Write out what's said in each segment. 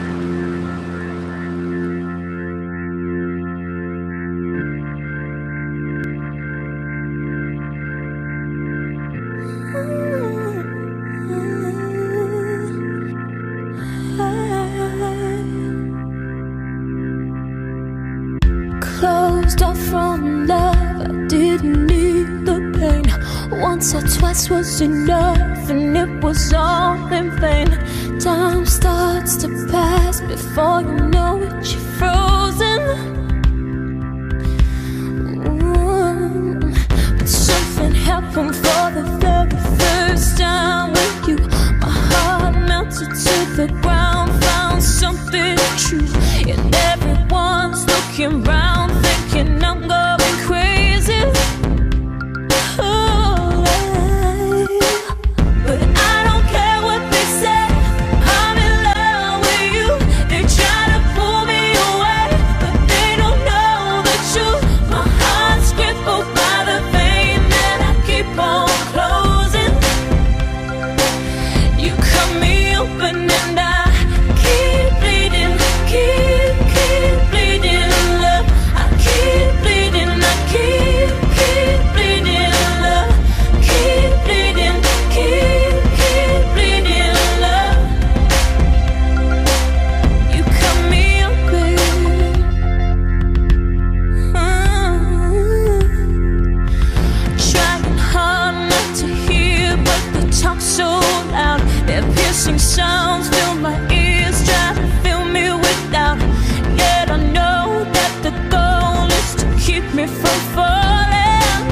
Closed off from love, I didn't need the pain. Once or twice was enough, and it was all in vain. Time starts to pass, before you know it, you're frozen. But something happened for the very first time with you. My heart melted to the ground, found something true. And everyone's looking round, thinking I'm going crazy. Oh, but I don't care what they say, I'm in love with you. They try to pull me away, but they don't know the truth. My heart's crippled by the vein that I keep on closing. You cut me open and I keep bleeding, keep bleeding, love. I keep bleeding, I keep bleeding, love. Keep bleeding, keep bleeding, love. You cut me open. Trying hard not to hear, but they talk so loud. Their piercing sounds fill my ears, try to fill me with doubt. Yet I know that the goal is to keep me from falling.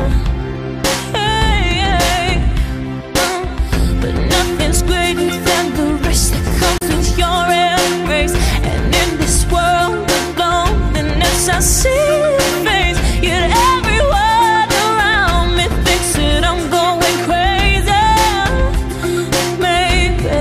Hey, but nothing's greater than the risk that comes with your embrace. And in this world of loneliness, I see your face. Yet everyone around me thinks that I'm going crazy. Maybe,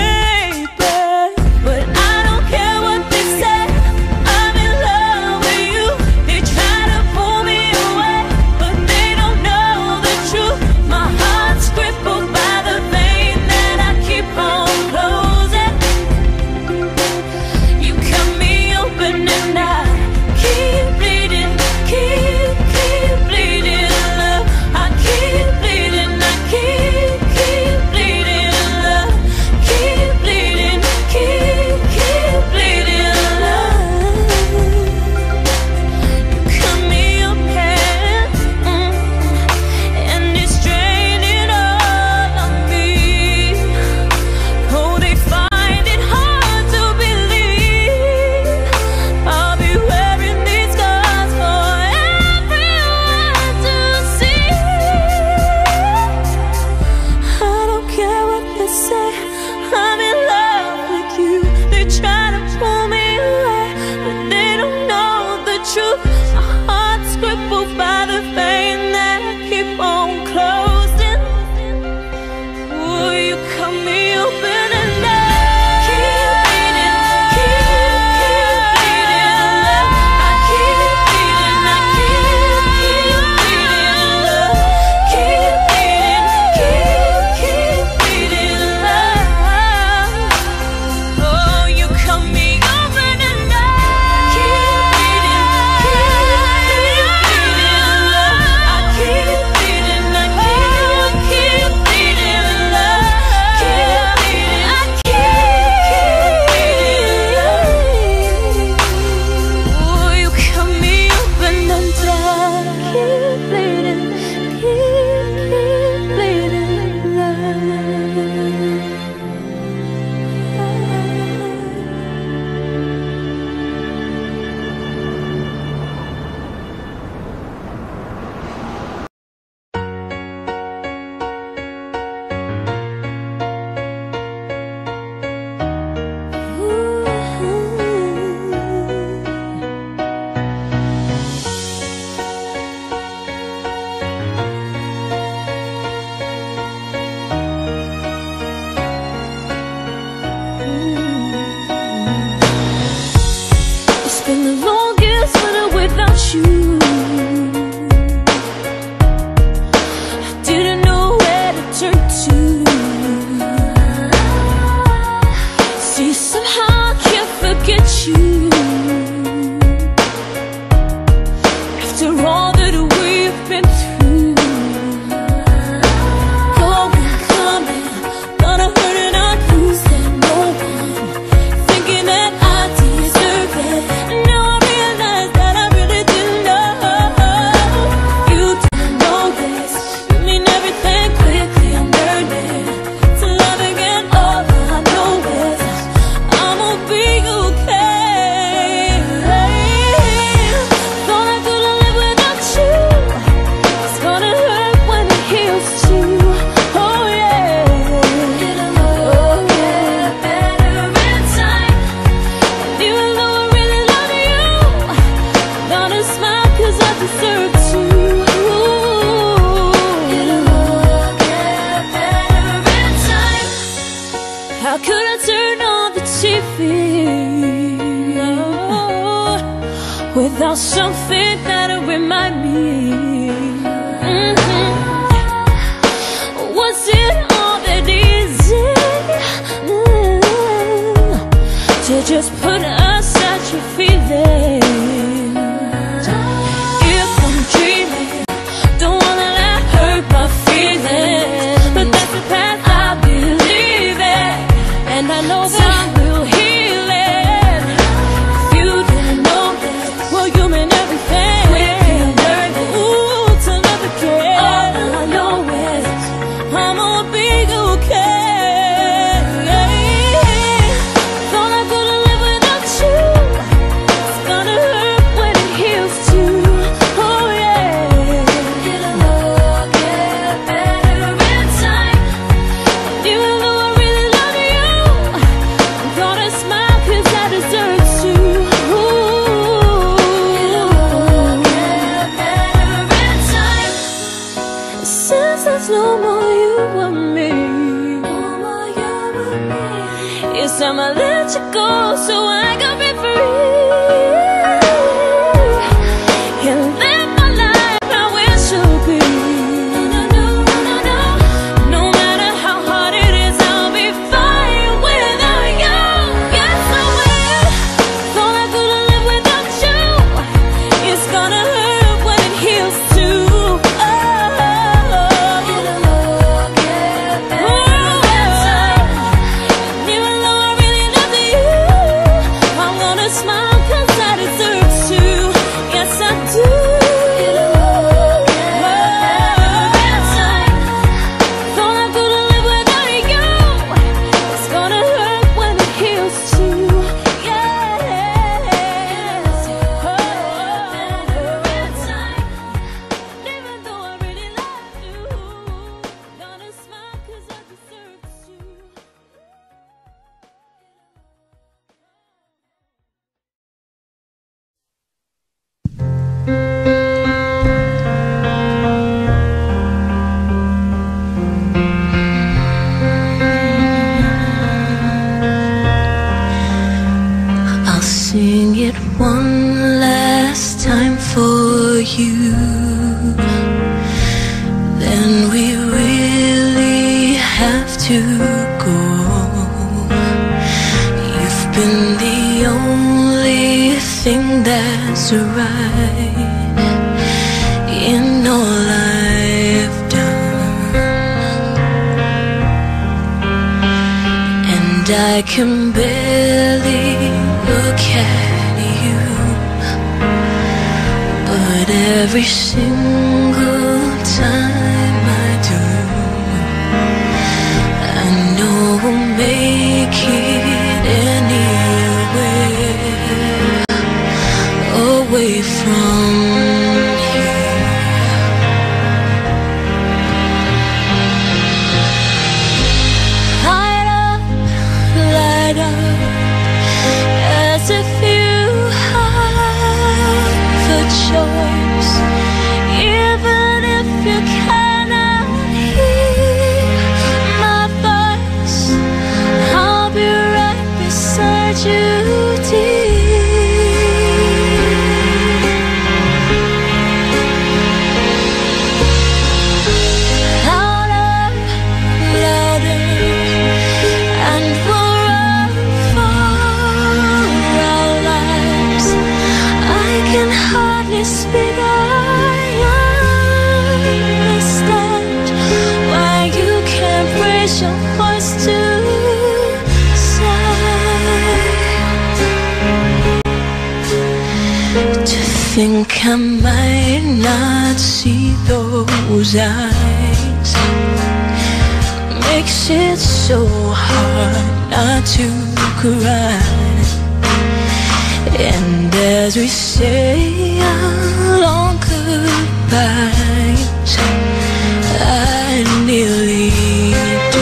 but I don't care what they say, I'm in love with you. They try to pull me away, but they don't know the truth. My heart's crippled by the vein that I keep on closing. You cut me open and I keep bleeding, keep bleeding, love. I keep bleeding, I keep bleeding, love. Keep bleeding, keep bleeding, love. You cut me open, and it's draining all of me. Oh, they find it hard to believe I'll be wearing these scars for everyone to see. I don't care what they say, I'm in love with you. They try to pull me away, but they don't know the truth. My heart's crippled by the vein that I keep on closing. Ooh, you cut me open and I keep bleeding, love. I keep bleeding, I keep bleeding, love. Keep bleeding, bleeding, love. Oh, you cut me open and I keep bleeding, love. I keep bleeding, I keep bleeding, love. Keep bleeding, I keep bleeding, love. Oh, you cut me open and I keep bleeding, It's been the longest winter without you. I didn't know where to turn to. See, somehow I can't forget you. After all that we've been through, going, coming, gonna hurt and I'll lose that no one, thinking that I deserve it. And now I realize that I really didn't know. You didn't know this. You mean everything quickly, I'm learning to love again. All I know is I'ma be okay. Thought I couldn't live without you. It's gonna hurt when it heals too. Oh yeah. It'll all get better in time. And even though I really love you, I'm gonna smile 'cause I deserve to. It'll all get better in time. How could I turn on the TV without something that'll remind me? Was it all that easy to just put aside your feelings? If I'm dreaming, don't wanna let hurt my feelings, but that's the path I believe in, and I know that time will heal it. If you didn't know that, well, you mean everything. We can learn it. Ooh, to love again. All I know is I'ma be okay. Thought I couldn't live without you. It's gonna hurt when it heals too. Oh yeah. It'll all get better in time. Even though I really love you, I'm gonna smile 'cause I deserve to. It'll all get better in time. Since there's no more you and me, it's time I let you go so I can be free and live my life how it should be. No matter how hard it is, I'll be fine without you. Yes, I will. Thought I couldn't live without you. It's gonna hurt when it heals too. It'll all get better in time. Even though I really love you, I'm gonna smile 'cause I deserve to. Yes, I do. It'll all get better in time. Thought I couldn't live without you. It's gonna hurt when it heals too. Yes. Better in time. Even though I really love you, gonna smile 'cause I deserve to. I'll sing it one last time for you. Then we really have to go. You've been the only thing that's right in all I've done, and I can barely look at you, but every single time I do, I know we'll make it anywhere away from here. Light up, as if you have a choice, even if you cannot hear my voice. I'll be right beside you, dear. Louder, and we'll run far think I might not see those eyes. Makes it so hard not to cry. And as we say our long goodbyes, I nearly do.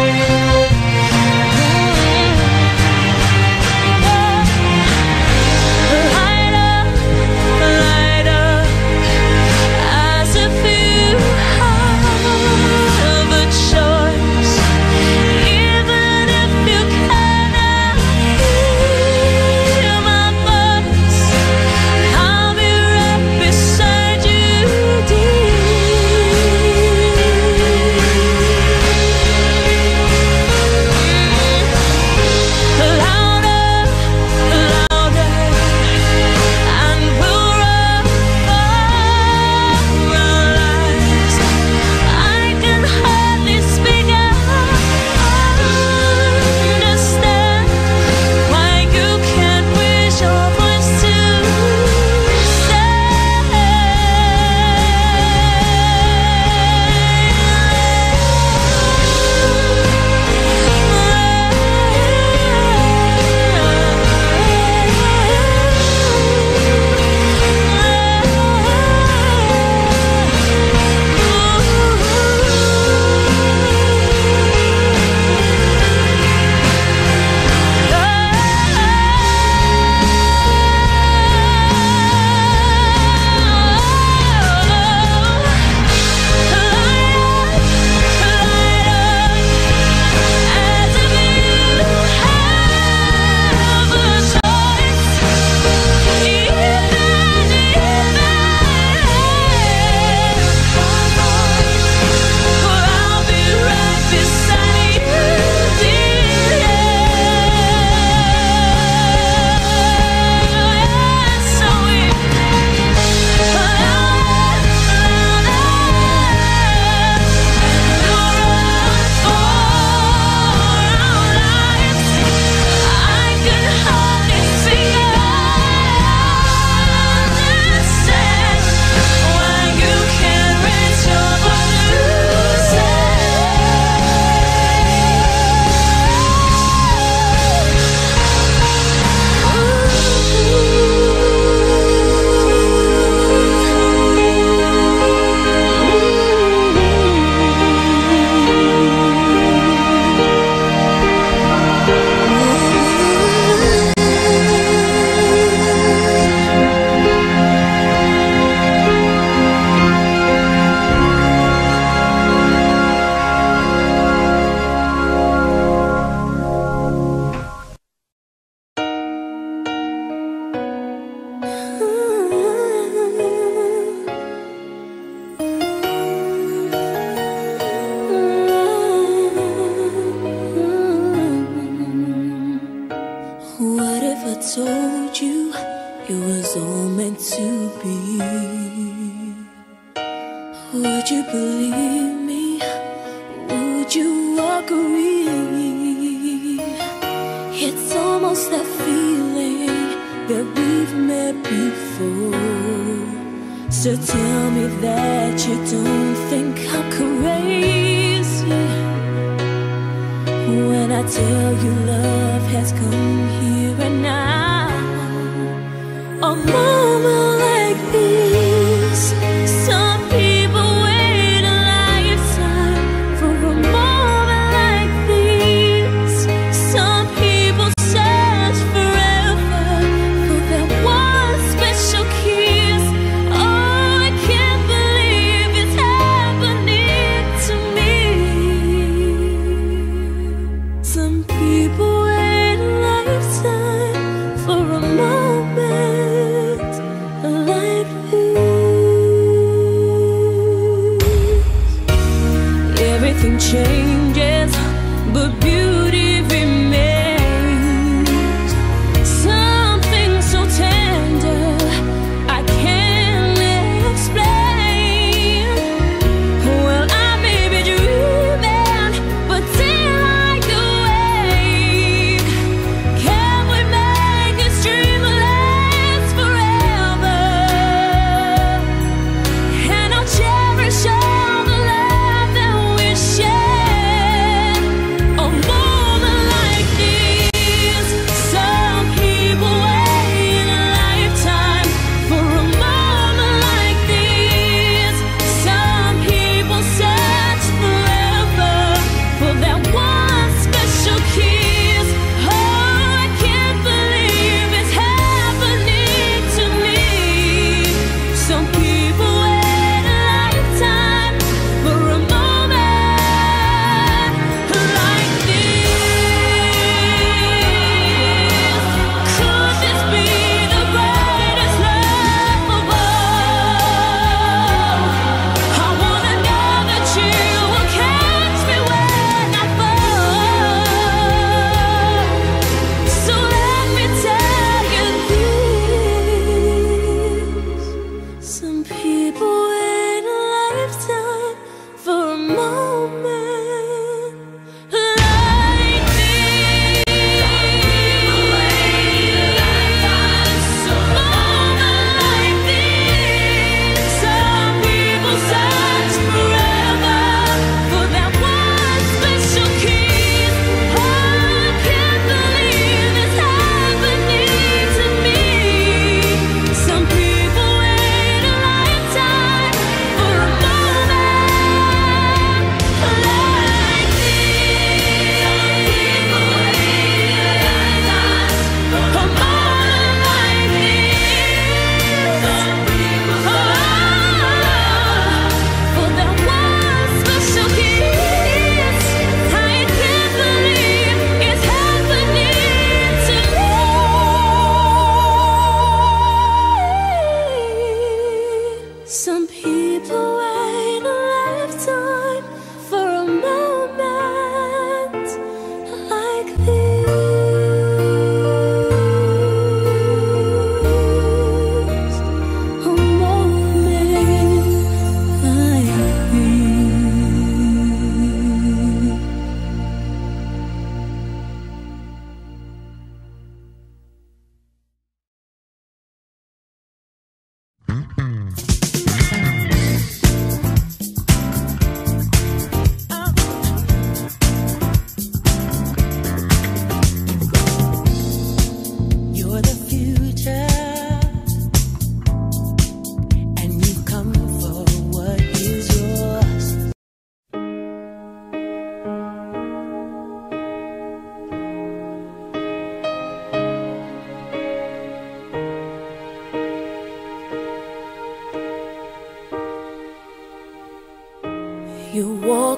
told you it was all meant to be, would you believe me? Would you agree? It's almost that feeling that we've met before. So tell me that you don't think I'm crazy when I tell you love has come here and now. A moment like this, some people wait a lifetime for a moment like this. Some people search forever for that one special kiss. Oh, I can't believe it's happening to me. Some people wait a lifetime for a moment.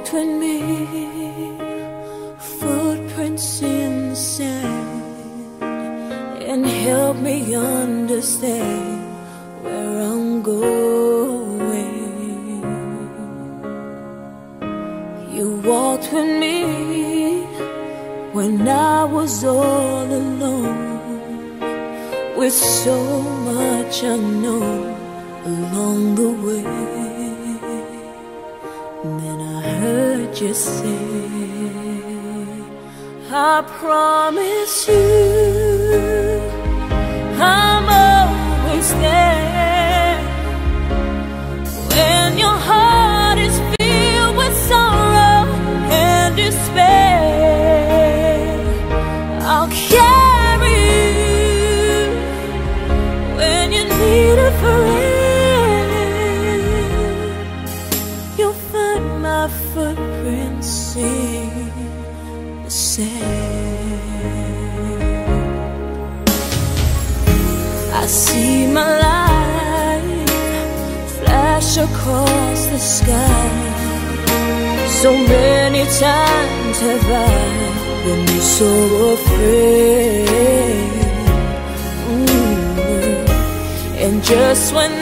walked with me, footprints in the sand, and helped me understand where I'm going. You walked with me when I was all alone, with so much unknown along the way. And then I heard you say, I promise you I'm always there. When your heart is filled with sorrow and despair, I'll carry you when you need a friend. You'll find my footprints in the sand. I see my life flash across the sky. So many times have I been so afraid. And just when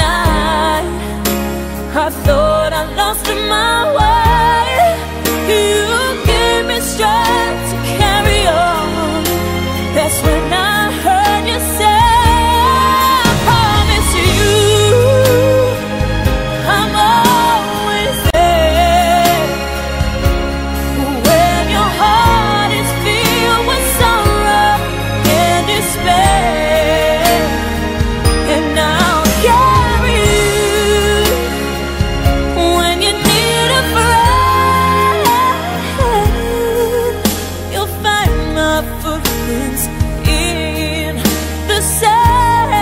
I thought I lost my way, you gave me strength to carry on. That's when I heard you say, I promise you I'm always there. When your heart is filled with sorrow and despair, and I'll carry you when you need a friend. You'll find my footprints in the sand.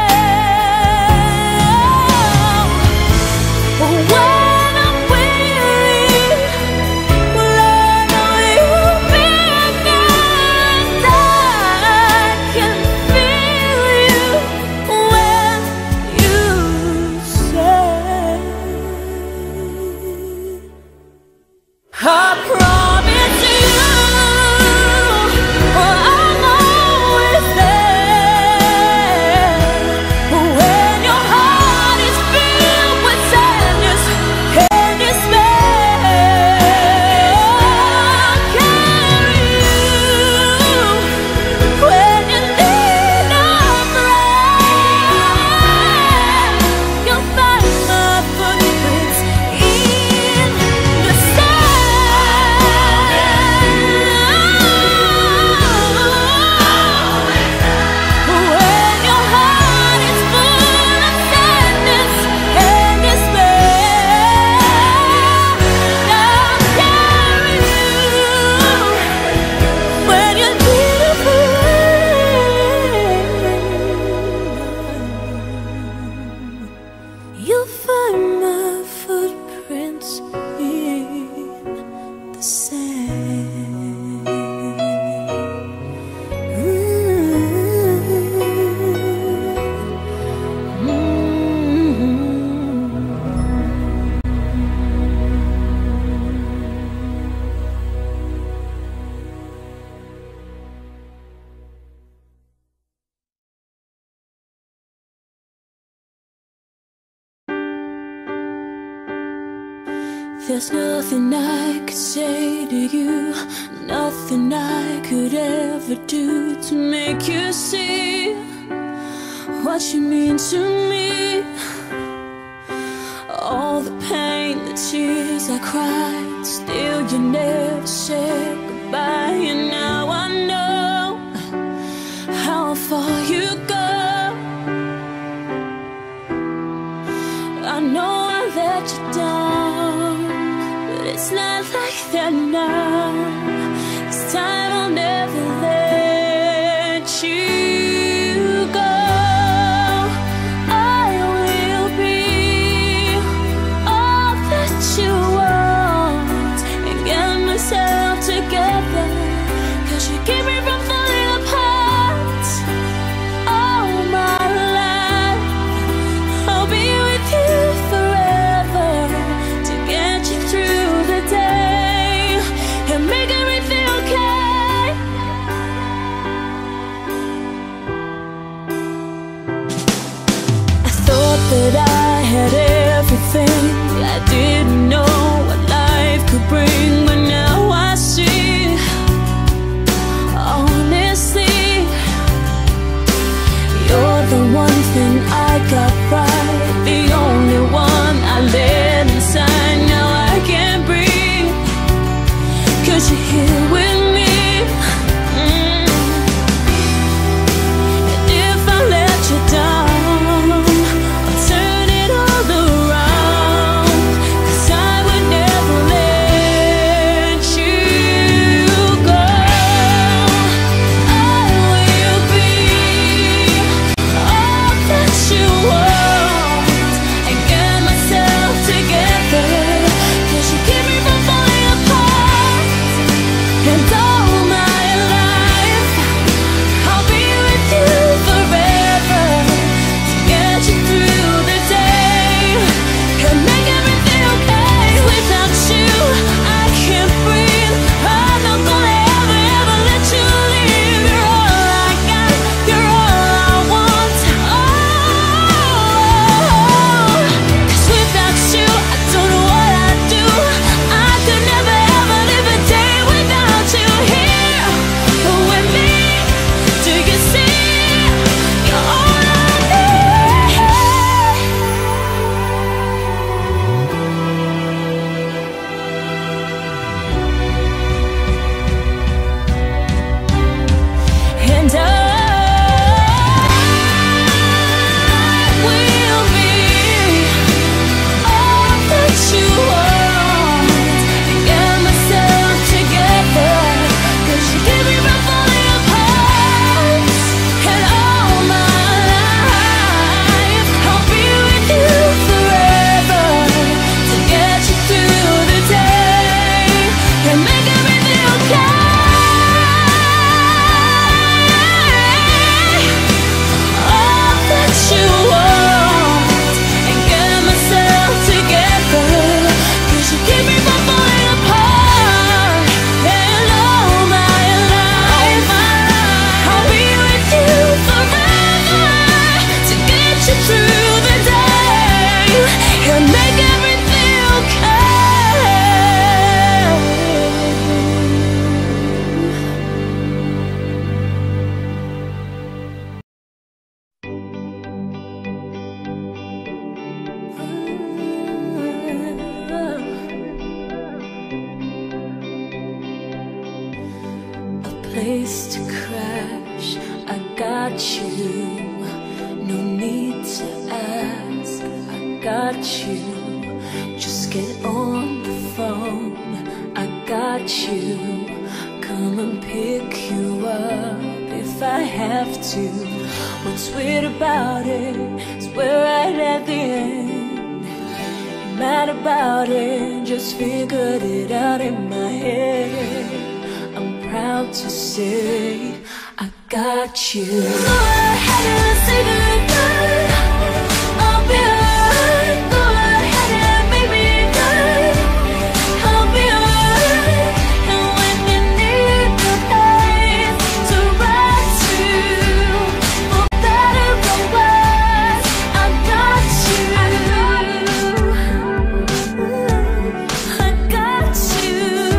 When I'm weary, well, I know you'll be near. I can feel you when you say, I promise you I'm always there. When your heart is filled with sadness and despair, I'll carry you when you need a friend. You'll find my footprints in the sand. When your heart is full of sadness and despair, I'll carry you when you need a friend. You'll find my footprints in the sand. There's nothing I could say to you, nothing I could ever do to make you see what you mean to me. All the pain, the tears I cried, still you never said goodbye. And now I know how far you go. I know I let you down, but it's not like that now. This time I'll never let you go. I will be all that you want and get myself together that I had everything. I didn't know what life could bring, but now I see, honestly, you're the one thing I got right, the only one I let inside. Now I can't breathe, 'cause you're here with me. And if I let you down, I'll turn it all around, 'cause I would never let you go. I will be all that you want and get myself together, 'cause you keep me from falling apart. And all my life I'll be with you forever, to get you through the day and make everything okay. Without you I can't breathe. I'm not gonna ever, ever let you leave. You're all I got, you're all I want. Oh, 'cause without you I don't know what I'd do. I could never ever live a day without you here with me. Do you see? You're all I need. And I will be all that you want and get myself together, 'cause you keep me from falling apart. And all my life I'll be with you forever, to get you through the day and make everything okay. All that you want and get myself together, 'cause you keep me from falling apart. And all my life I'll be with you forever, to get you through the day and make everything okay. A place to crash, I got you. No need to ask, I got you. Just get on the phone, I got you. Come and pick you up if I have to. What's weird about it is we're right at the end. Mad about it, just figured it out in my head. I'm proud to say I got you. Go ahead and say goodbye, I'll be alright. Go ahead and make me cry, I'll be alright. And when you need the place to run to, for better or worse, I got you. I got you.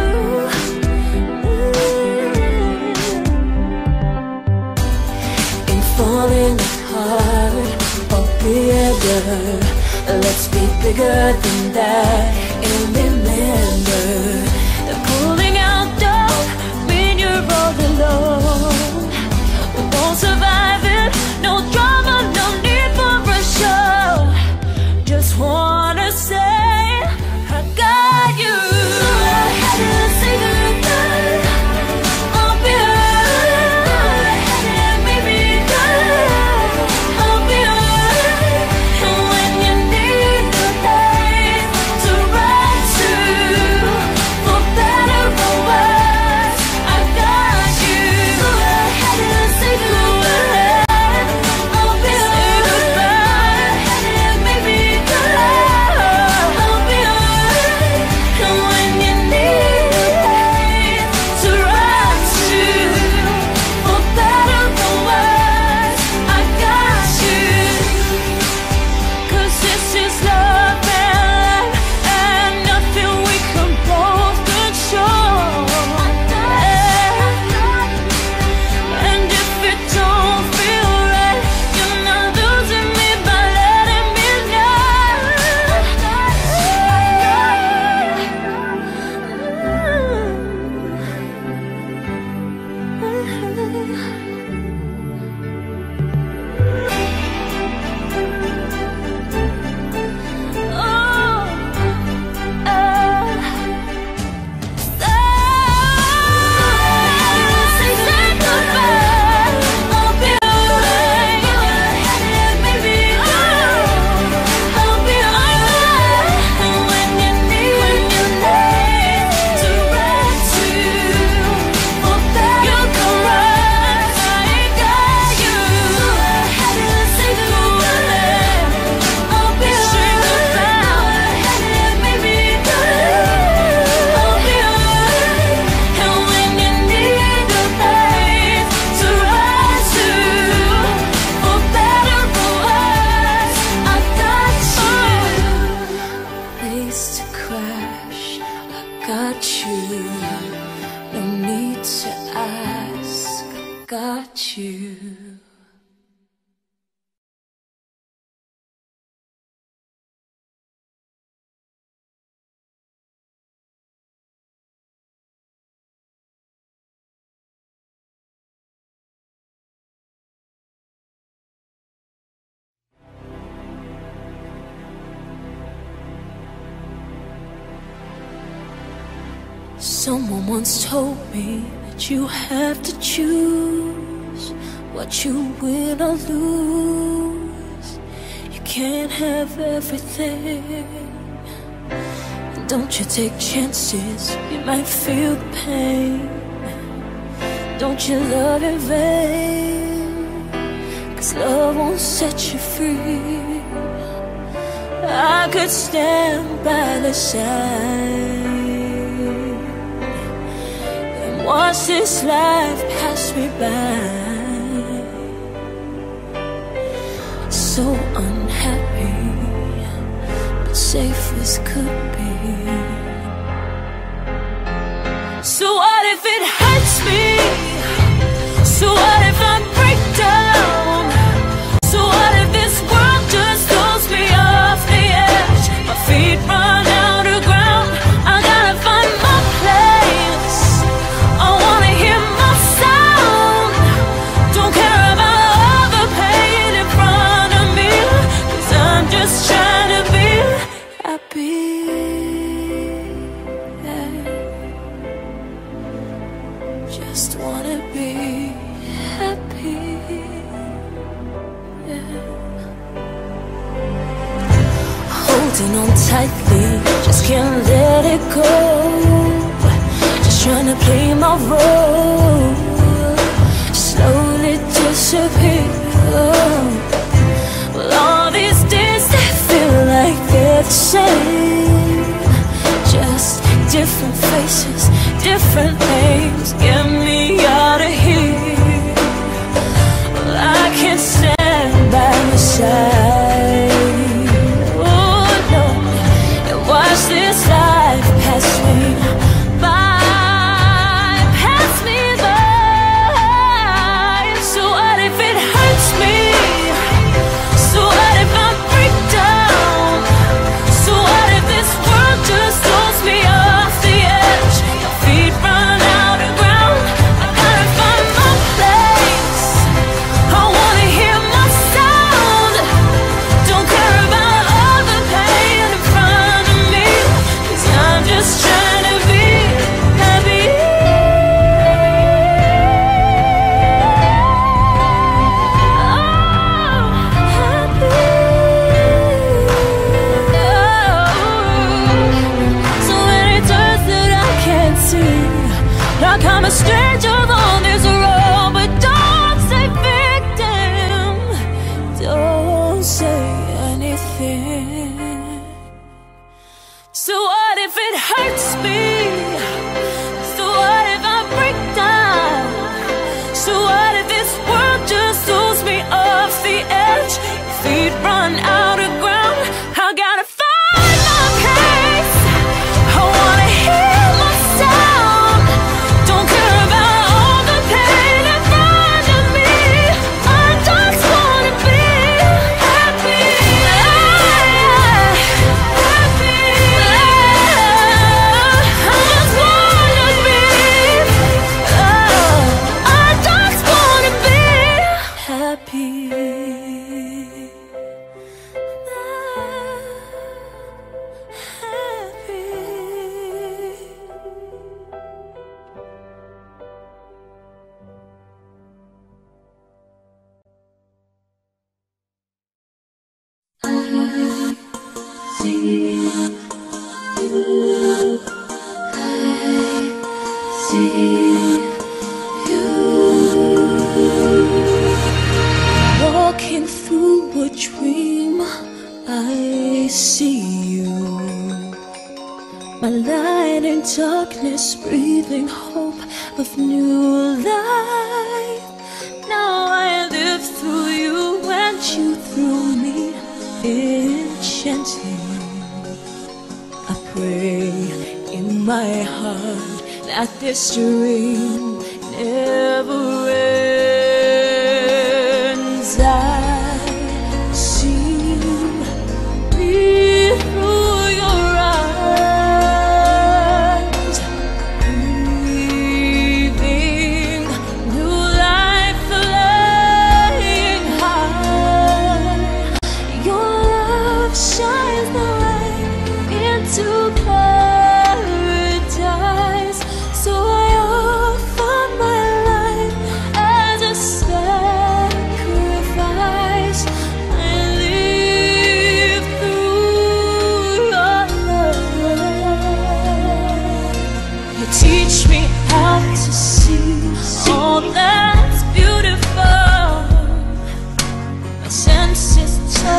In falling apart or bigger, let's be bigger than that. And remember that pulling out don't mean you're all alone. We won't survive it, no drama, no need for a show. Just wanna say I got you. Go ahead and say goodbye, I'll be alright. Go ahead and make me cry, I'll be alright. And when you need the place to run to, for better or worse, I got you. Go ahead and say goodbye. Someone once told me that you have to choose what you win or lose. You can't have everything. Don't you take chances, you might feel the pain. Don't you love in vain, 'cause love won't set you free. I could stand by the side and watch this life pass me by. So unhappy, but safe as could be. So what if it hurts me? So what if I break down? So what if this world just throws me off the edge? My feet run out of ground, I gotta find my place. I wanna hear my sound. Don't care about all the pain in front of me, 'cause I'm just trying to be happy. Just wanna be happy, yeah. Holding on tightly, just can't let it go. Just trying to play my role, slowly disappear. Well, all these days they feel like they're the same, just different faces, different names. Get me out of here. Well, I can't stand by my side, oh no, and watch this life pass me by, pass me by. So what if it hurts me? So what if I break down? So what if this world just throws me off the edge? My feet run out of ground, I gotta find my place. I wanna hear my sound. Don't care about all the pain in front of me, 'cause I'm just trying to be happy. So many turns that I can't see, like I'm a stranger on this road. But don't say victim, don't say anything. So what if it hurts me? So what if I break down? So what if this world just throws me off the edge? Feet run out of ground, I gotta find my pace. I wanna hear my sound. Don't care about all the pain in front of me, I just wanna be happy. Happy. I just wanna be, I just wanna be happy. Walking through a dream, I see you. My light in darkness, breathing hope of new life. Now I live through you and you through me, enchanting. I pray in my heart that this dream never ends. I see me through your eyes, breathing new life, flying high. Your love shines the light into paradise.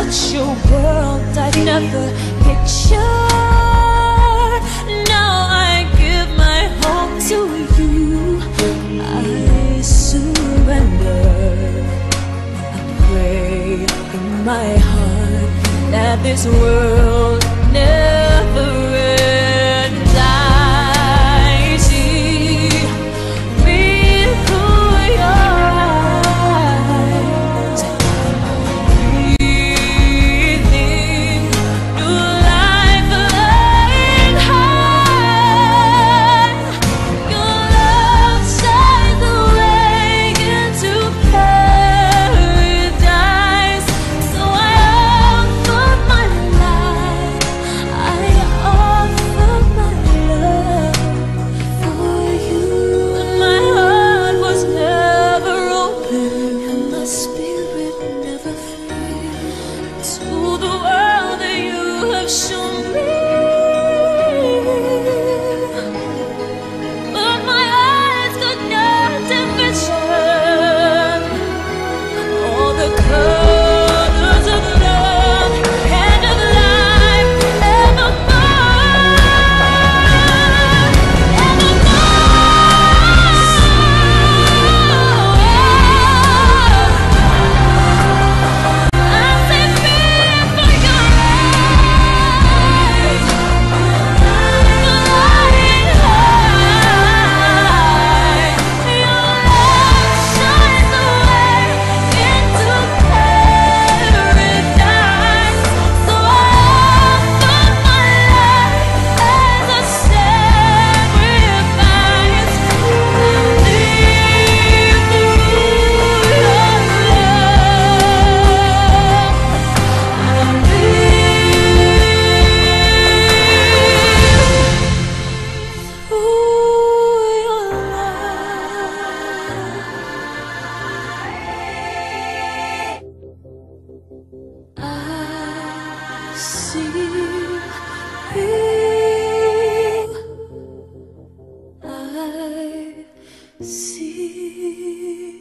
such a world I'd never picture. Now I give my heart to you. I surrender. I pray in my heart that this world never ends. I see me through your eyes, breathing new life, flying high. Your love shines the way into paradise. So I offer my life, I offer my love for you. And my heart was never open, and my spirit never felt to the world that you have shown me. But my eyes could not envision all the colors of love and of life evermore, evermore. I see fear for your eyes, flying high. Your love shines the way into paradise. So I offer my life as a sacrifice. I live through your I see you. I see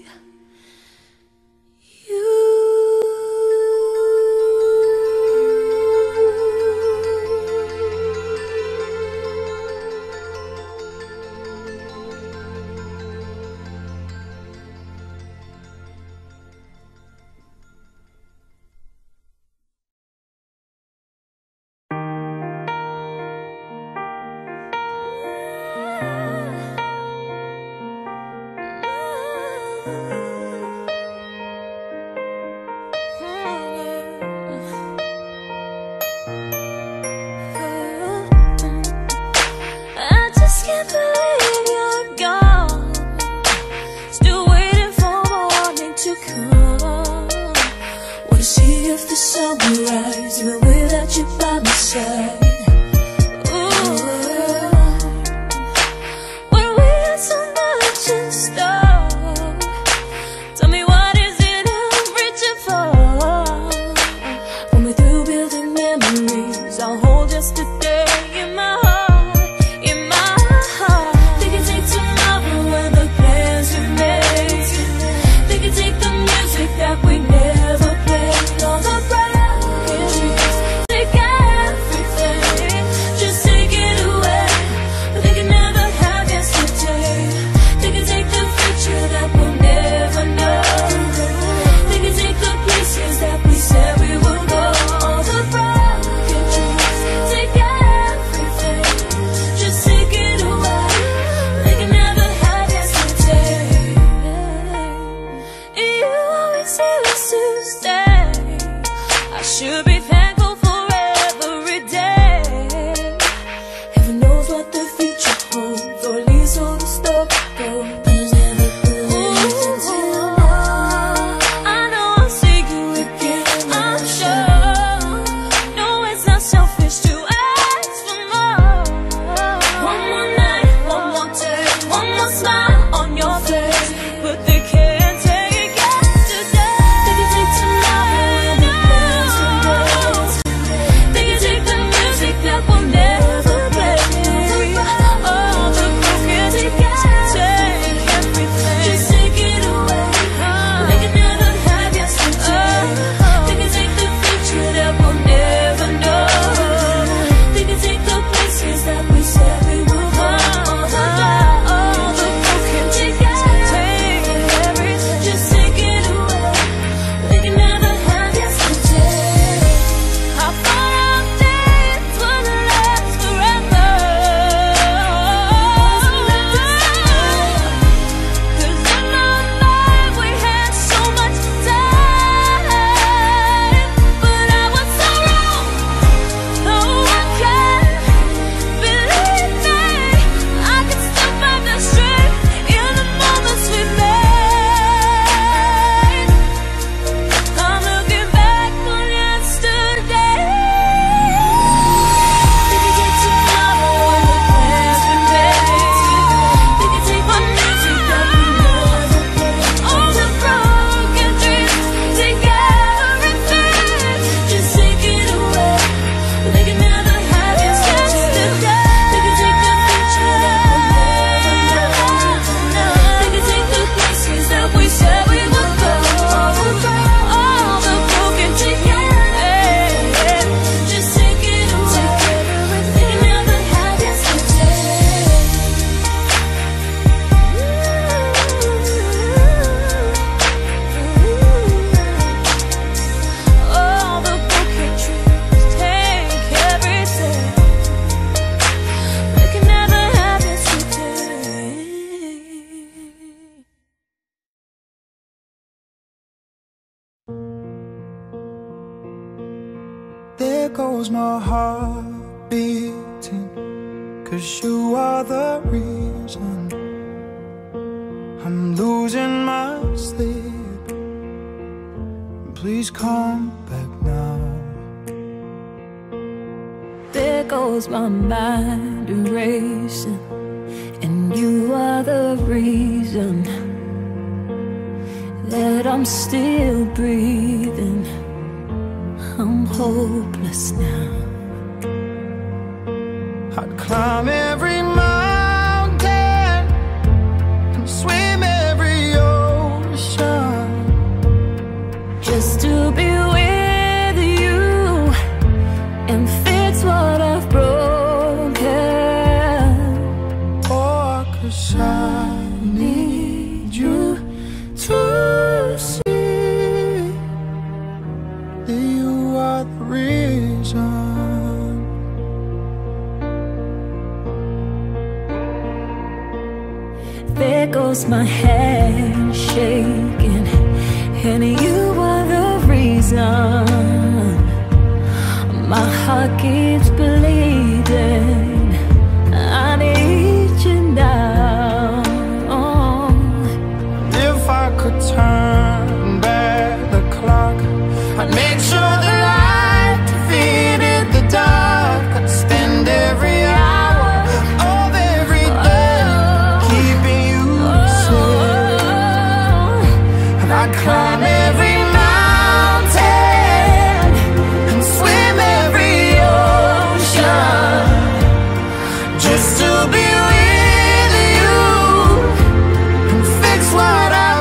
I just can't believe you're gone. Still waiting for morning to come. Wanna see if the sun will rise, even without you by my side. Ooh, when we had so much in store, tell me what is it I'm reaching for? Pull me through building memories, I'll hold just a day in my heart, in my heart. They can take tomorrow and the plans we made. They can take the music that we never played, all the broken dreams. Take everything, just take it away. But they can never have yesterday. They can take the future that we'll never know. They can take the places that we said we would go, all the broken dreams. Take everything, just take it away. They can never have yesterday. You always used to stay. I should be thankful for every day. Heaven knows what the future holds, or at least all the stuff goes. I know I'll see you again, I'm sure. No, it's not selfish to ask for more. One more night, one more day, one more smile on your face. But they can't take yesterday. They can take tomorrow and the plans we made. There goes my heart beating, 'cause you are the reason I'm losing my sleep. Please come back now. There goes my mind erasing, and you are the reason that I'm still breathing. I'm hopeless now. I'd climb every mountain and swim every ocean just to be with you and fix what I've broken. Oh, 'cause I need you to see that you are the reason. There goes my hand shaking, and you are the reason my heart keeps bleeding. I need you now. If I could turn back the clock, I'd make sure the light defeated the dark. I'd spend every hour of every day keeping you safe. And I'd climb every mountain and swim every ocean just to be with you and fix what I've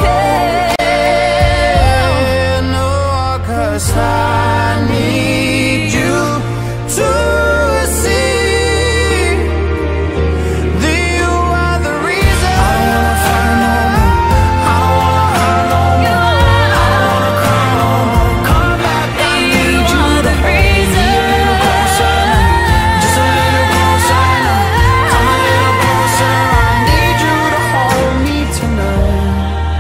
broken. No, 'cause I need you to see that you are the reason. I don't wanna fight no more. I don't wanna hurt no more. I don't wanna cry no more. Come back, I need you to reason. Just a little closer now. Come a little closer. I need you to hold me tonight.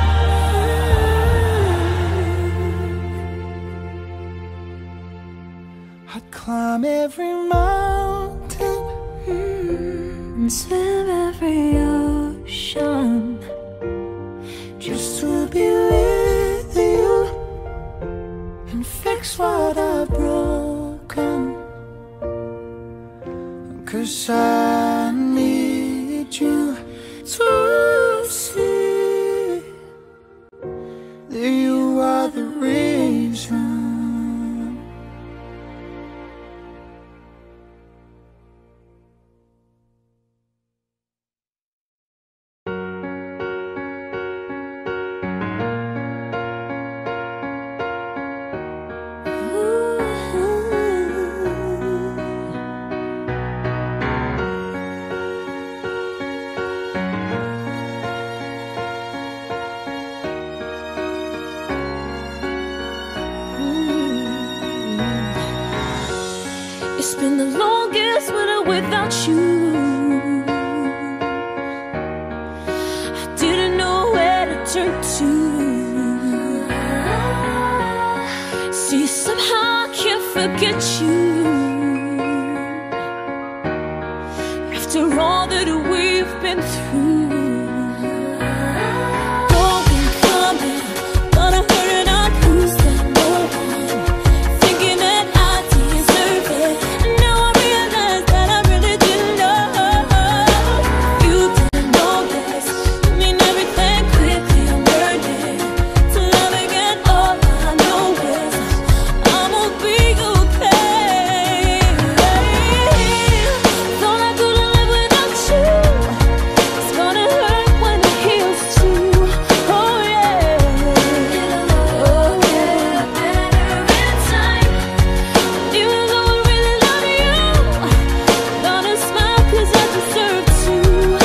I'd climb every mountain And swim every ocean just to be with you and fix what I've broken. 'Cause I need you to see that you are the reason. It's been the longest winter without you. I didn't know where to turn to. See, somehow I can't forget you. After all that we've been through. Going, coming, gonna hurt and I'll lose that no one. Thinking that I deserve it. And now I realize that I really didn't know. You didn't know this. I mean everything quickly, I'm learning to love again. All I know is I'm gonna be okay. Thought I couldn't live without you. It's gonna hurt when it heals too. Oh yeah. Oh yeah. Better in time. Even though I really love you, gonna smile 'cause I deserve to.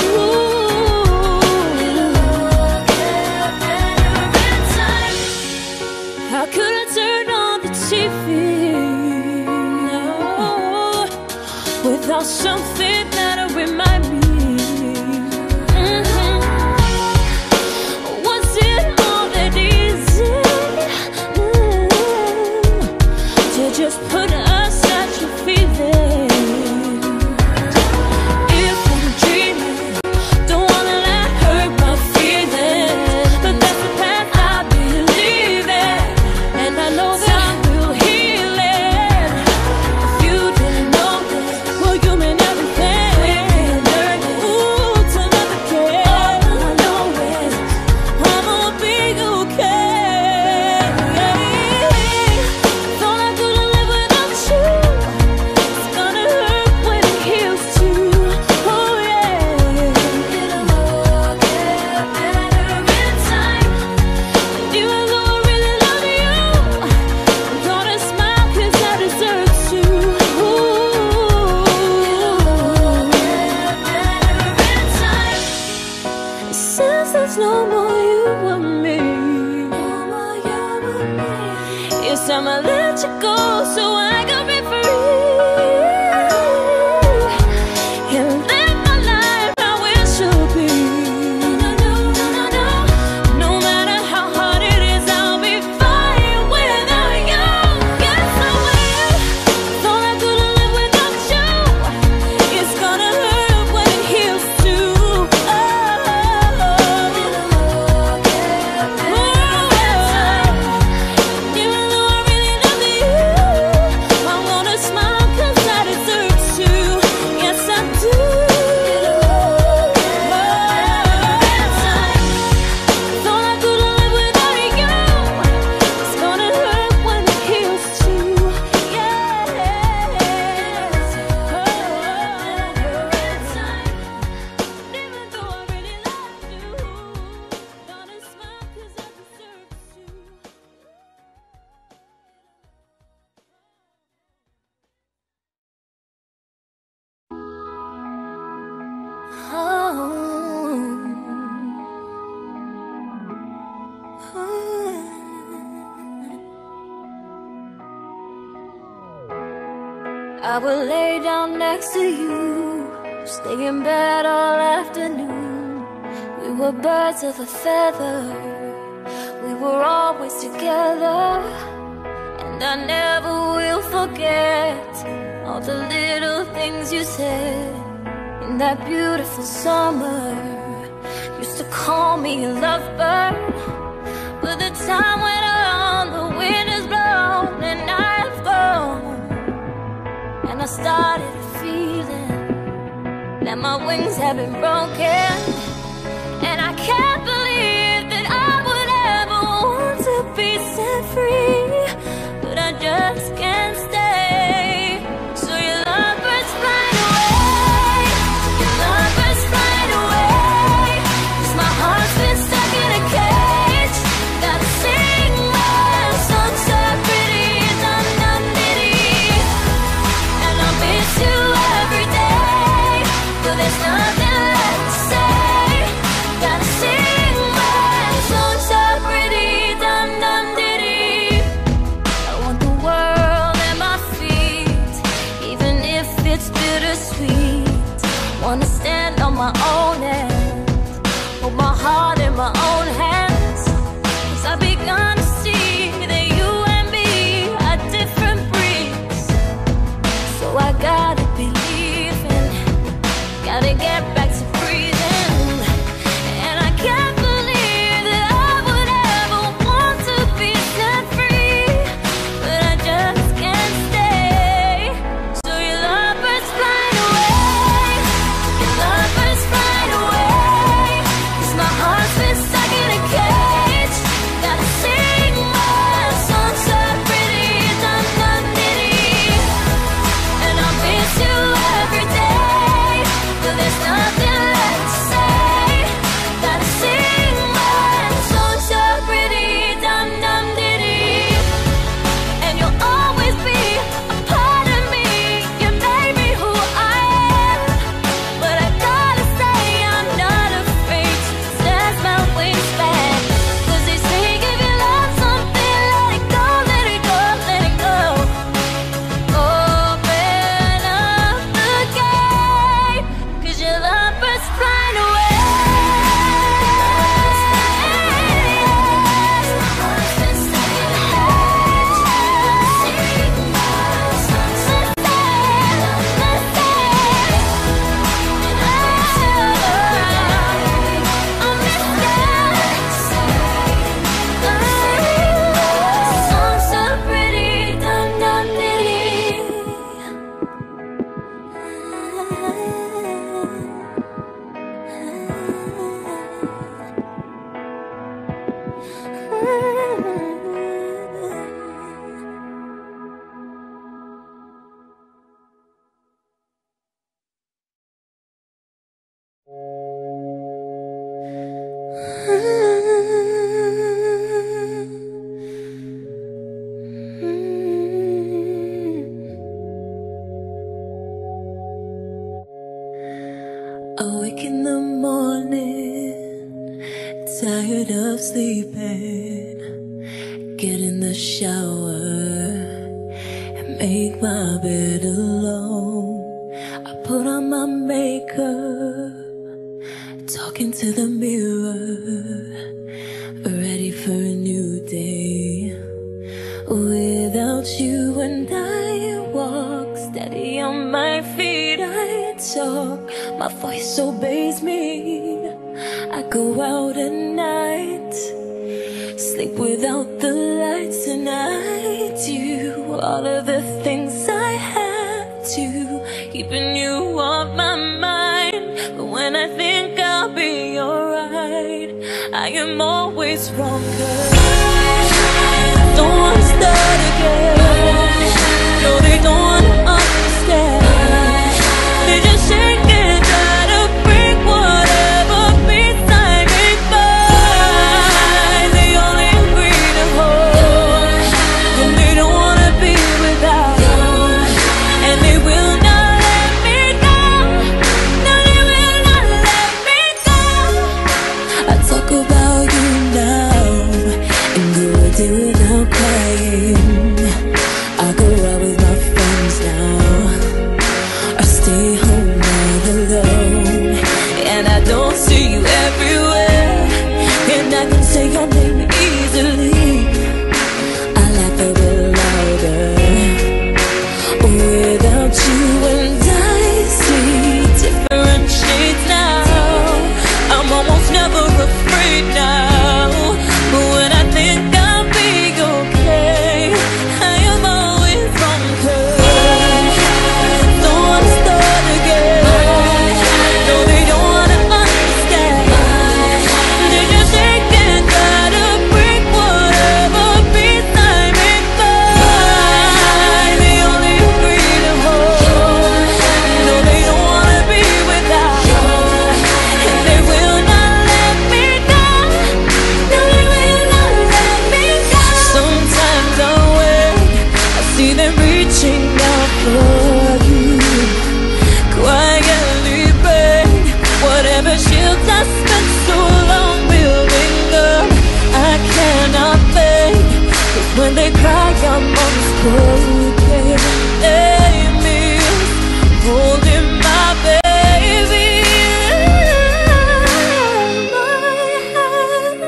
Better in time. How could I turn on the TV? No, without something that'll remind me. Was it all that easy to just put Yes, I'ma let you go so I can be free and live my life how it should be. No matter how hard it is, I'll be fine without you. Yes, I will. Thought I couldn't live without you. It's gonna hurt when it heals too. Even though I really love you, I wanna smile 'cause I deserve to. Yes, I do. Thought I couldn't live without you. It's gonna hurt when it heals too. Yes. Even though I really love you, gotta smile 'cause I deserve to. I would lay down next to you, stay in bed all afternoon. We were birds of a feather, we were always together. And I never will forget all the little things you said in that beautiful summer. Used to call me a lovebird, but the time went on, the wind is blown and I've gone. And I started feeling that my wings have been broken. And I can't believe that I would ever want to be set free, but I just can't stay. So your lovebirds flying away, your lovebirds flying away. 'Cause my heart's been stuck in a cage. Gotta sing my song so pretty, dum-dum-diddy. And I miss you every day, but there's nothing left to say. shower and make my bed alone. I put on my makeup, talking to the mirror, ready for a new day. Without you and I walk steady on my feet. I talk, my voice obeys me. I go out at night, sleep without the lights, and I do all of the things I have to, keeping you off my mind. But when I think I'll be alright, I am always wrong, 'cause I don't wanna start again. No, they don't wanna understand. They just shake and try to break whatever peace I may find. They only agree to hold, and they don't wanna be without. And they will not let me go. No, they will not let me go. I talk about you now and go a day without crying. I go out with my friends now, I stay home all alone, and I don't see you everywhere. And I can say your name easily, I laugh a bit louder. Without you and I see different shades now. I'm almost never afraid now. But when I think I'll be okay, I am always wrong, 'cause don't wanna start again. No, they don't wanna understand. They just shake and try to break whatever peace I may find. They only agree to hold. No, they don't wanna be without. And they will not let me go. No, they will not let me go. Sometimes I wake, I see them reaching out for you, quietly break whatever shields I spent so long building up. I cannot fake, 'cause when they cry I'm unspoken. They miss holding my baby in my hands.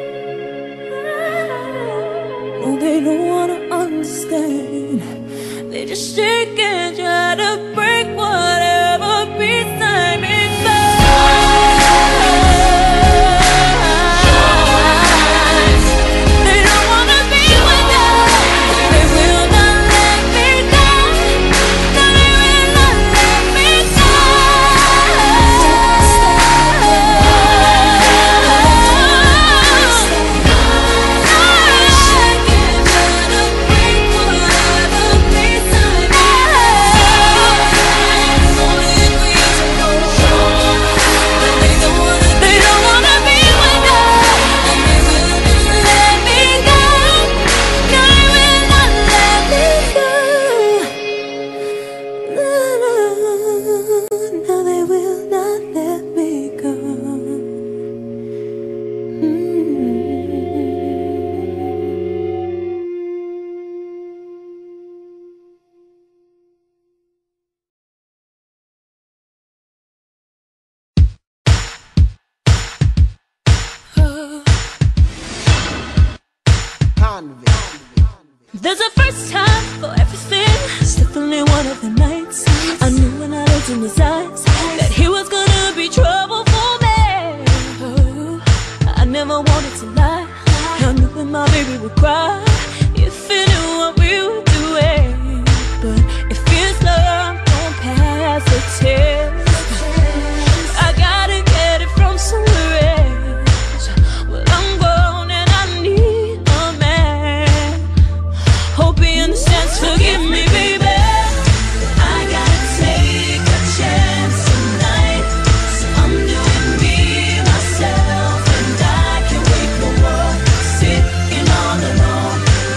No, they don't wanna understand. They just shake and try to break whatever peace I may find. They don't wanna be without. They will not let me go. No, they will not let me go. Shake and try to break whatever peace I may find. Only agree to hold, but they don't wanna be without. And they will not let me go. No, they will not let me go. No, they will not let me go. There's a first time for everything. It's definitely one of the nights I knew when I looked in his eyes that he was gonna be trouble for me. I never wanted to lie. I knew when my baby would cry if he knew what we were doing. But if his love don't pass the test, I gotta get it from somewhere else. Well, I'm grown and I need a man. Hope he understands, forgive me, baby. I gotta take a chance tonight. So I'm doing me, myself, and I can't wait no more. Sitting all alone,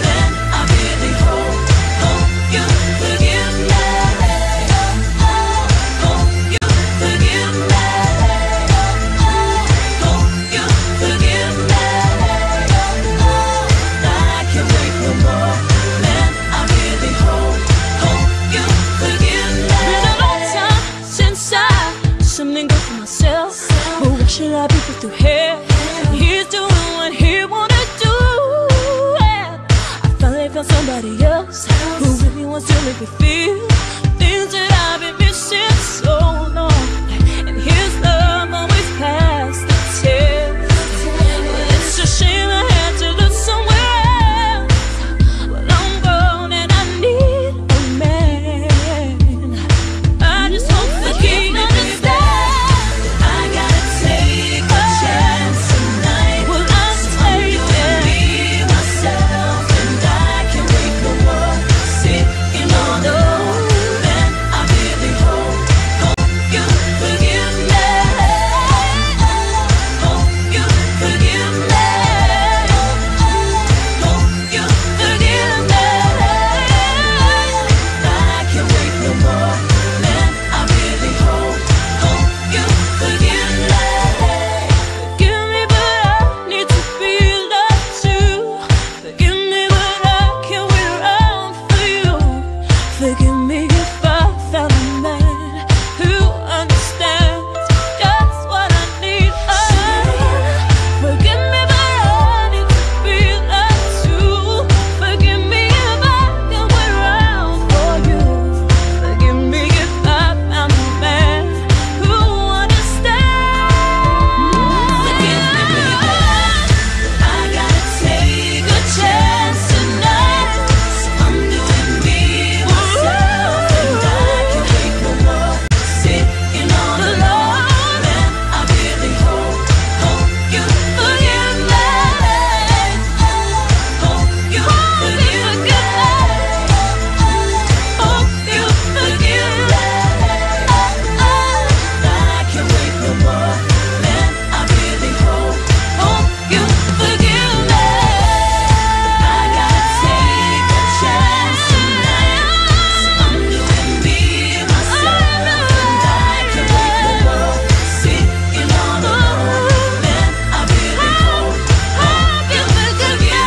somebody else who really wants to make me feel things that I've been missing so long. And his love always passed the test. It's a shame I had to look somewhere else, but I'm grown and I need a man. I just hope that he understands. I gotta take a chance tonight. Well, I'm taking me, myself, and I can wake the world sitting on the man. I really hope you forgive me. Hope you forgive me. Hope you forgive me. I can wake the world, man. I really hope you forgive me. Forgive me, but I need to feel that too. Forgive me, but I can't wait around for you. Forgive me if I found a man who understands just what I need. Forgive me, but I need to feel that too. Forgive me if I can't wait around for you. Forgive me if I found a man who understands. Forgive me, baby. I gotta take a chance tonight. So I'm doing me, myself, and I can make the world sitting on the lawn. Man, I really hope you forgive me. Hope you forgive me. Hope you forgive me. I can wake the world, man. I really hope you forgive me. I gotta take a chance tonight. So I'm doing me, myself, and I can wake the world sitting on the lawn. Man, I really hope you forgive me.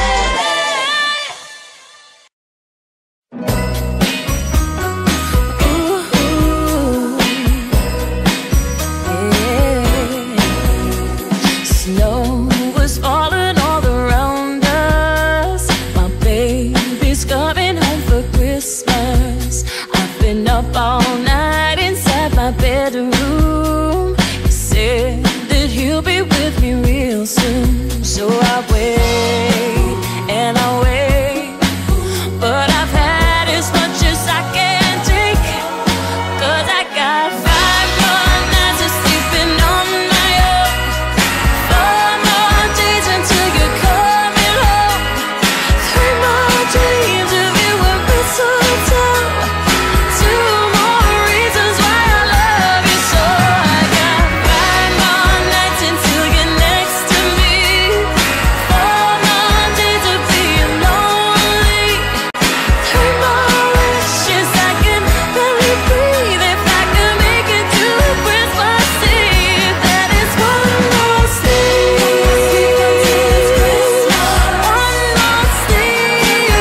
Snow was falling all around us. My baby's coming home for Christmas. I've been up all night inside my bedroom. He said that he'll be with me real soon. So I wait and I wait, but I've had as much as I can take. 'Cause I got 5 more nights of sleeping on my own, 4 more days until you're coming home, 3 more dreams of you and mistletoe, 2 more reasons why I love you so. I got 5 more nights until you're next to me, 4 more days of being lonely, 3 more wishes I can barely breathe if I could make it to Christmas Eve. That is one more sleep until Christmas. One more sleep.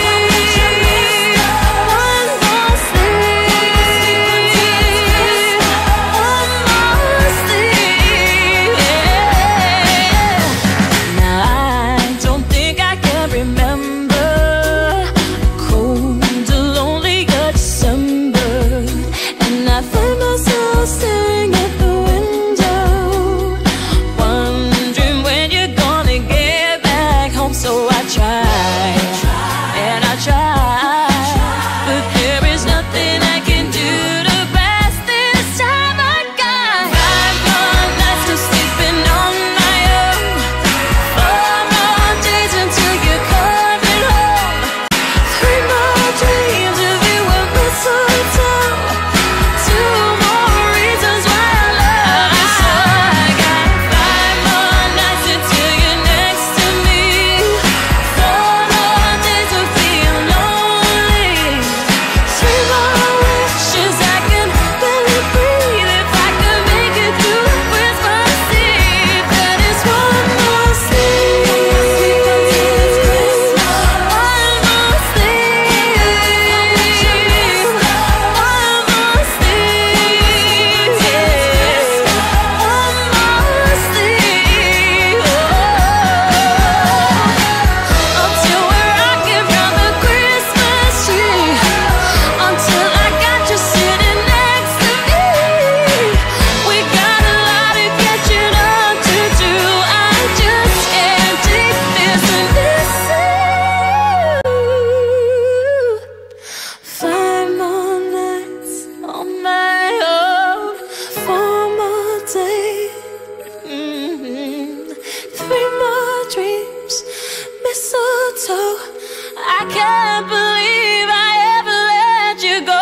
One more sleep. One more sleep. Now I don't think I can remember a cold, lonely December, and I find myself staring at the window, wondering when you're gonna get back home. So I try and I try, but there is nothing I can do to pass this time. I got 5 more nights of sleeping on my own, 4 more days until you're coming home, 3 more dreams of you and mistletoe, 2 more reasons why I love you so. I got 5 more nights until you're next to me, 4 more days of being lonely, can't believe I ever let you go.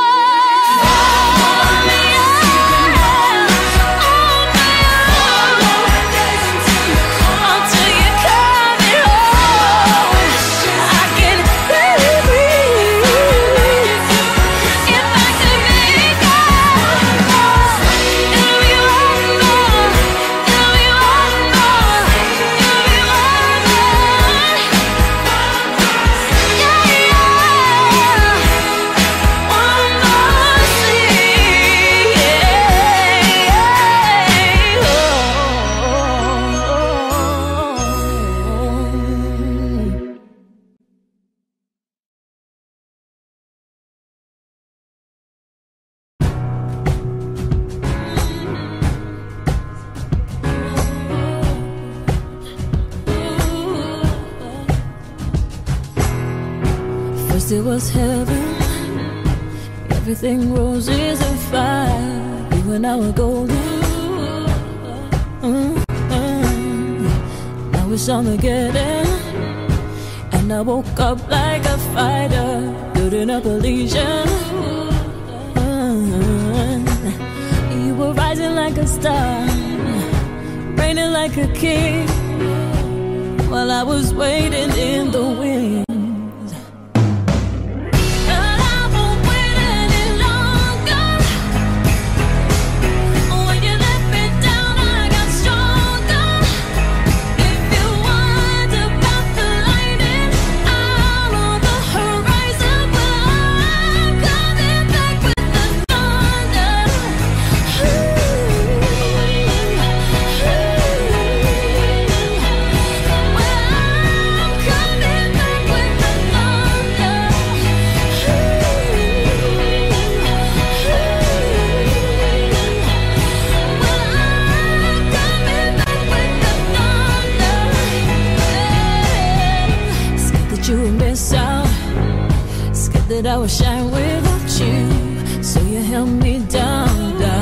First it was heaven, everything roses and fire. You and I were golden. Now it's Armageddon, and I woke up like a fighter, building up a legion. You were rising like a star, reigning like a king, while I was waiting in the wind. That I would shine without you, so you held me down.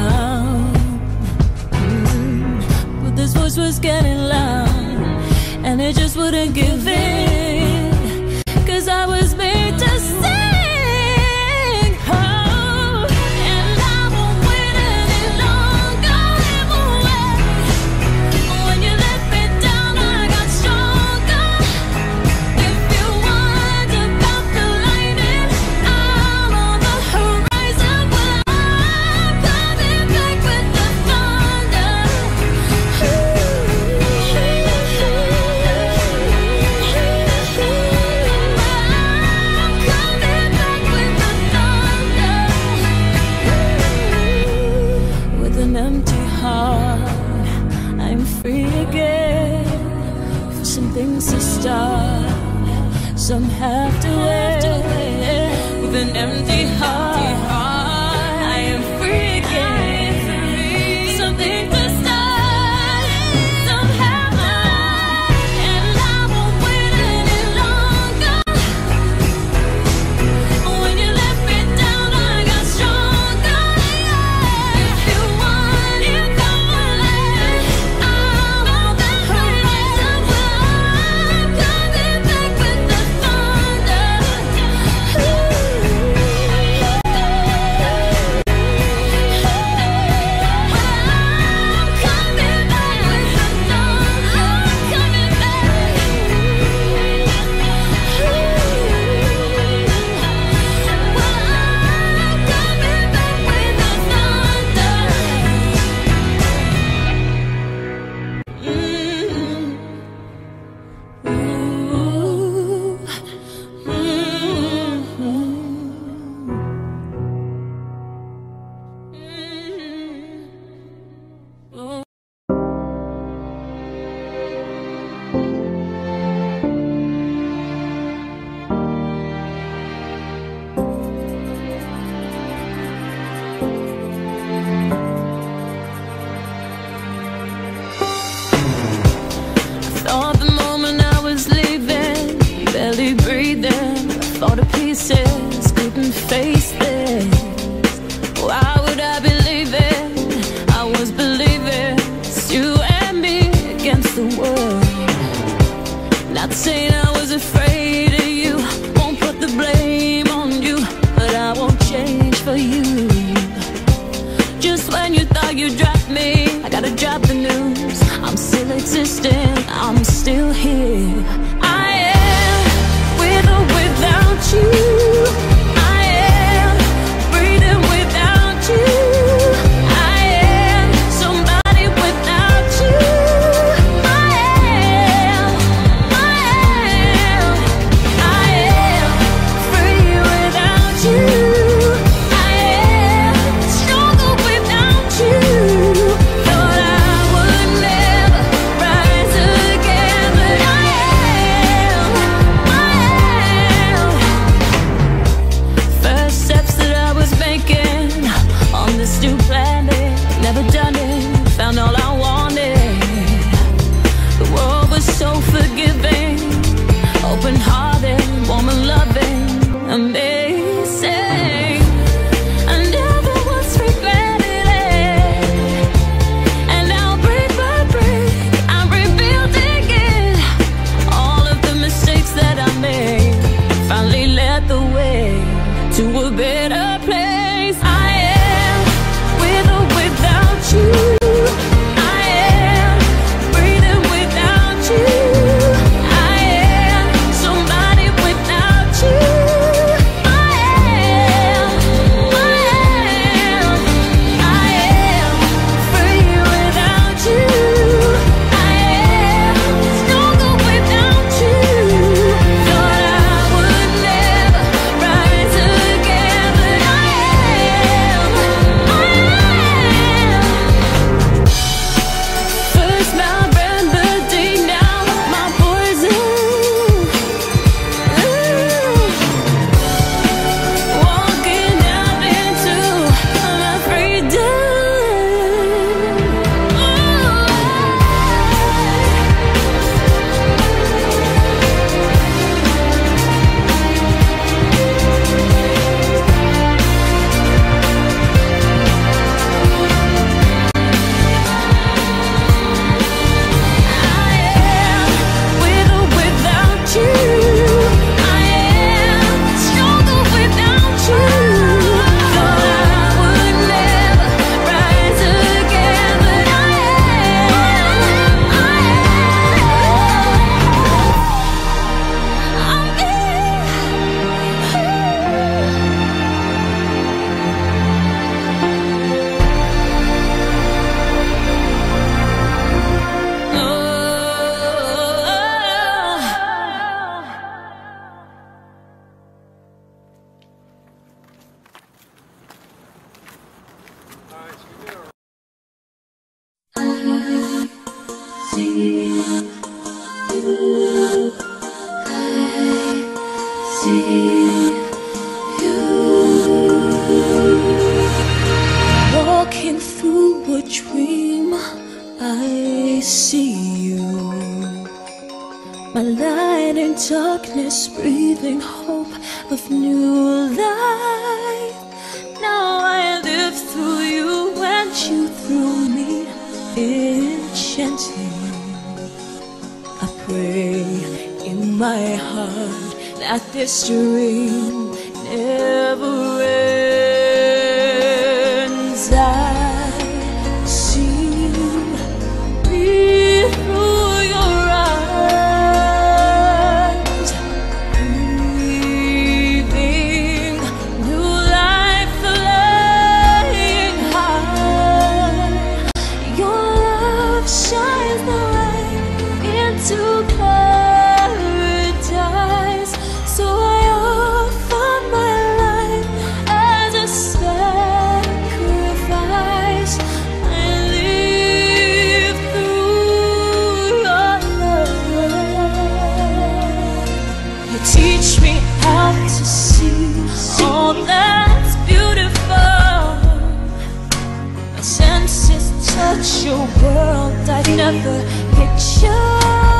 But this voice was getting loud, and it just wouldn't give in, 'cause I was made to sing. Oh, and I won't wait any longer. When you let me down, I got stronger. If you wonder about the lightning out on the horizon, well, I'm coming back with the thunder. With an empty heart, I'm free again. For some things to start, some have to wait. With an empty heart, I am free again. Something to start, some have to wait. And I won't wait any longer. When you let me down, I got stronger. If you want it, come on, I'm on the horizon. Well, I'm coming back with the thunder. pieces, couldn't face this. Why would I believe it? I was believing it's you and me against the world. Not saying I was afraid of you to a better place. I am with or without you. I am breathing without you. I am somebody without you. I am free without you. I am stronger without you. Thought I would never rise again, but I am. First my remedy, now my poison. Walking out into my freedom. With or without you, I am stronger without you. Thought I would never rise again, but I walking through a dream, I see you. My light in darkness, breathing hope of new life. Now I live through you and you through me, enchanting. I pray in my heart that this dream never ends. I see me through your eyes, breathing new life, flying high. Your love shines the way into paradise. So I offer my life as a sacrifice. I live through your love. You teach me how to see all that's beautiful. My senses touch your world I've never pictured.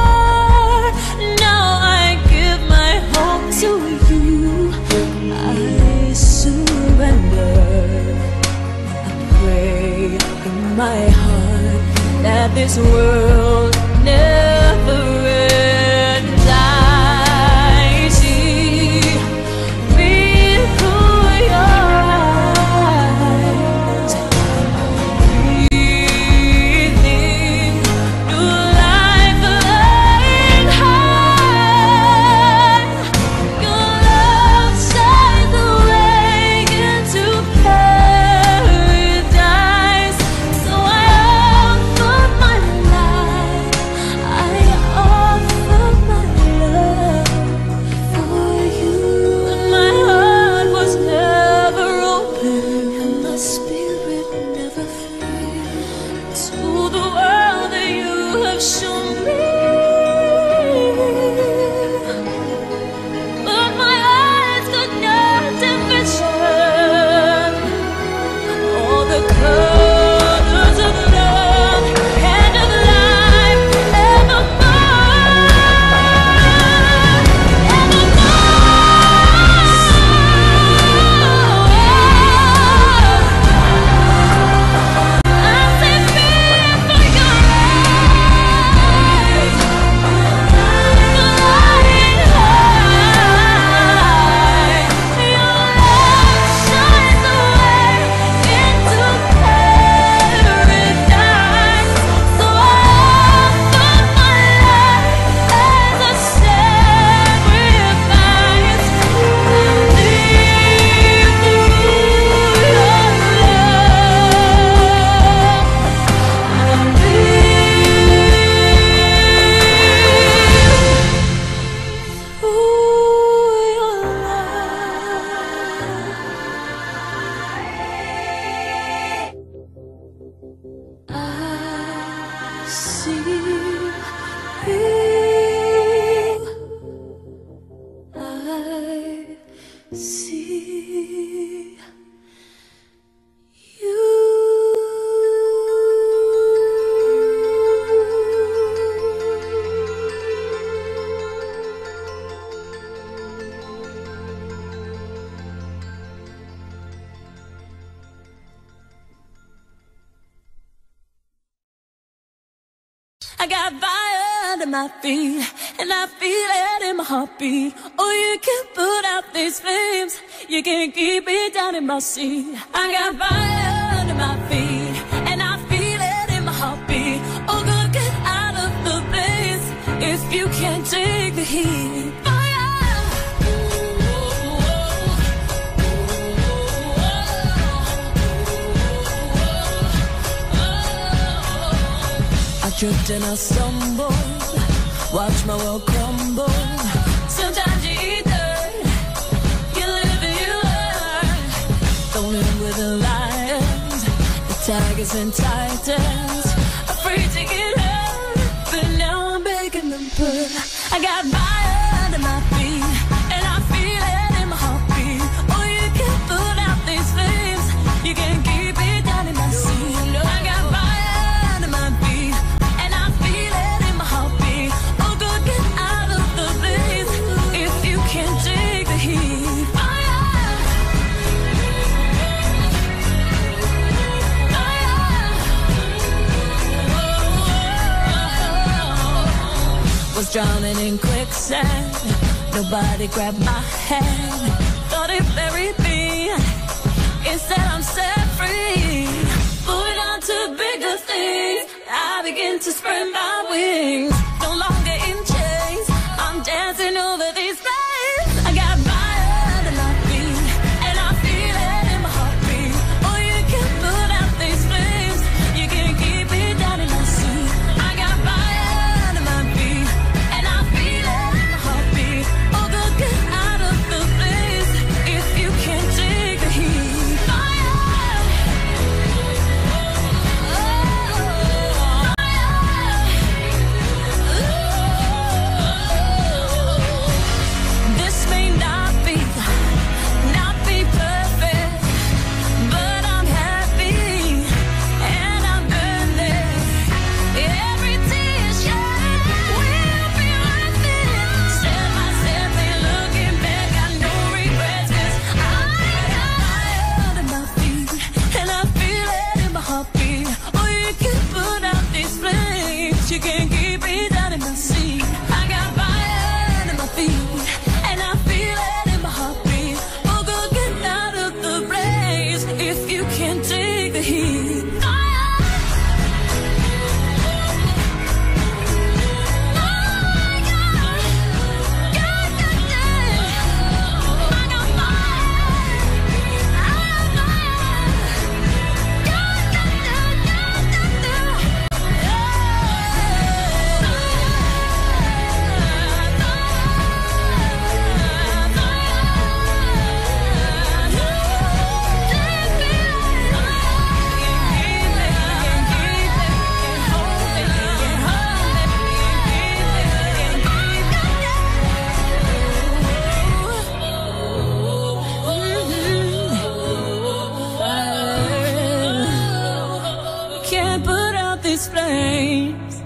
Now I give my hope to you. I surrender. I pray in my heart that this world never ends. I see me through your eyes, breathing new life, flying high. Your love shines the way into paradise. So I offer my life see you. I got fire under my feet, and I feel it in my heartbeat. Oh, you can put out these flames, you can keep it down in my seat. I got fire under my feet, and I feel it in my heartbeat. Oh, girl, get out of the place if you can't take the heat. Tripped and I stumbled, watch my world crumble. Sometimes you eat dirt, you live and you learn. Thrown in with the lions, the tigers and titans, afraid to get hurt, but now I'm begging them put. I got fire under my feet, and I feel it in my heartbeat. Oh, you can put out these flames, you can keep it down in my seat. I got fire under my feet, drowning in quicksand, nobody grabbed my hand. Thought it buried me, instead I'm set free. Moving on to bigger things, I begin to spread my wings. No longer in chains, I'm dancing over these flames. I got fire under my feet, and I feel it in my heartbeat. Oh, you can put out these flames, you can keep it down in my seat. I got fire under my feet, get out of the place if you can't take the heat. Fire! This may not be perfect, but I'm happy and I'm burning. Every tear shed will be worth it. Set myself in looking back, got no regrets, 'cause I got fire under my feet, and I feel it in my heartbeat. Oh, you can put out these flames, you can keep it down in my seat. I got fire under my feet, and I feel it in my heartbeat. Oh, go get out of the blaze if you can't take the heat. Can't put out these flames.